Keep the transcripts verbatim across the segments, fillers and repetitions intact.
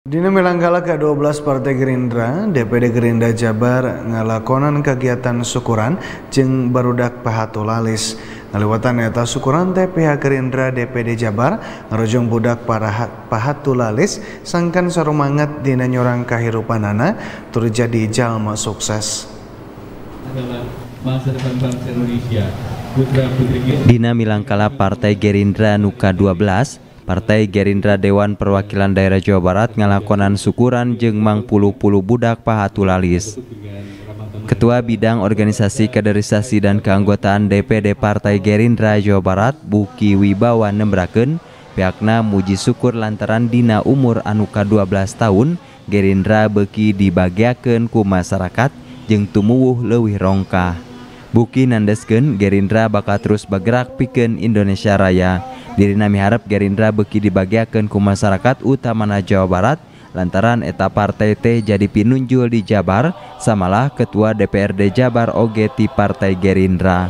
Dina Milanggala ke dua belas Partai Gerindra, D P D Gerindra Jabar ngalakonan kegiatan syukuran jeung barudak Pahatu Lalis. Ngaliwatan eta syukuran teh pihak Gerindra D P D Jabar ngarojong budak para Pahatu Lalis sangkan sarumanget dina nyorang kahirupanana tur jadi jalma sukses. Adalah masa depan bangsa Indonesia. Putra putri Dina Milanggala Partai Gerindra nu ka dua belas, Partai Gerindra Dewan Perwakilan Daerah Jawa Barat ngalakonan syukuran jeung mangpuluh-puluh budak Pahatu Lalis. Ketua Bidang Organisasi Kaderisasi dan Keanggotaan D P D Partai Gerindra Jawa Barat Buki Wibawa nembrakeun pihakna muji syukur lantaran dina umur anu ka dua belas tahun Gerindra beuki dibagiakeun ku masyarakat jeung tumuwuh leuwih rongkah. Buki nandeskeun Gerindra bakal terus bergerak pikeun Indonesia Raya. Dirina miharep Gerindra beuki dibagiakeun ku masyarakat utamana Jawa Barat lantaran eta partai teh jadi pinunjul di Jabar samalah ketua D P R D Jabar oge ti Partai Gerindra.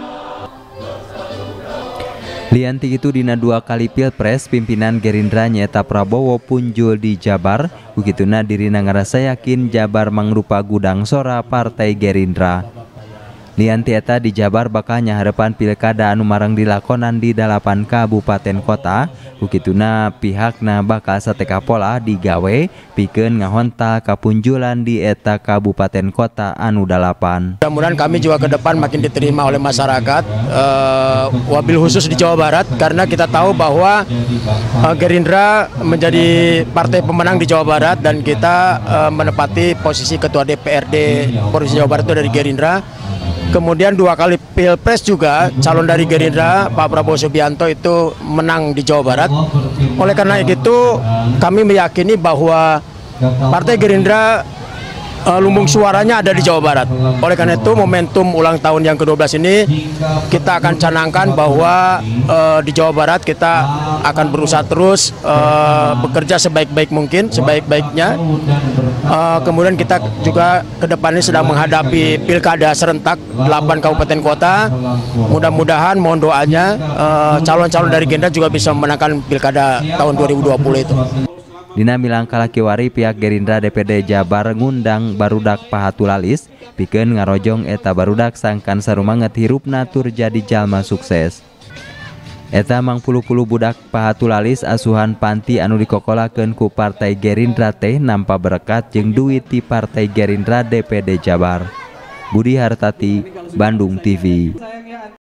Lianti itu dina dua kali pilpres pimpinan Gerindra nyaeta Prabowo punjul di Jabar, begituna dirina ngarasa yakin Jabar mangrupa gudang sora Partai Gerindra. Lianti eta di Jabar bakal nyaharepan pilkada anu marang dilakonan di dalapan kabupaten kota, begituna pihakna bakal sateka pola digawe pikeun ngahontal kapunjulan di eta kabupaten kota anu dalapan. Mudah-mudahan kami juga ke depan makin diterima oleh masyarakat, uh, wabil khusus di Jawa Barat, karena kita tahu bahwa uh, Gerindra menjadi partai pemenang di Jawa Barat dan kita uh, menepati posisi ketua D P R D Provinsi Jawa Barat itu dari Gerindra. Kemudian dua kali pilpres juga calon dari Gerindra Pak Prabowo Subianto itu menang di Jawa Barat. Oleh karena itu kami meyakini bahwa Partai Gerindra uh, lumbung suaranya ada di Jawa Barat. Oleh karena itu momentum ulang tahun yang ke dua belas ini kita akan canangkan bahwa uh, di Jawa Barat kita akan berusaha terus uh, bekerja sebaik-baik mungkin, sebaik-baiknya. Uh, kemudian kita juga ke depannya sedang menghadapi pilkada serentak delapan kabupaten kota. Mudah-mudahan mohon doanya calon-calon uh, dari Gerindra juga bisa memenangkan pilkada tahun dua ribu dua puluh itu. Dina Milanggala kiwari pihak Gerindra D P D Jabar ngundang barudak Pahatu Lalis pikeun ngarojong eta barudak sangkan sarumanget hirupna tur jadi jalma sukses. Eta mangpuluh-puluh budak Pahatu Lalis asuhan panti anu dikokolakeun ku Partai Gerindra teh nampa berkat jeung duit ti Partai Gerindra D P D Jabar. Budi Hartati, Bandung T V.